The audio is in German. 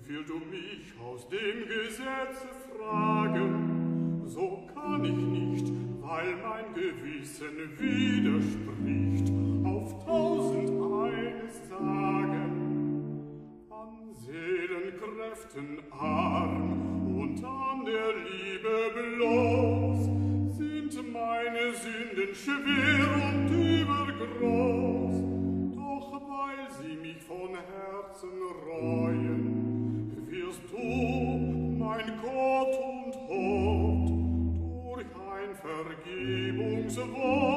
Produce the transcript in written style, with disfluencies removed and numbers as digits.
will du mich aus dem Gesetze fragen, so kann ich nicht, weil mein Gewissen widerspricht, auf 1001 sagen. An Seelenkräften arm und an der Liebe bloß sind meine Sünden schwer und übergroß. Doch weil sie mich von Herzen reuen, wirst du, mein Gott und Haupt, durch ein Vergebungswort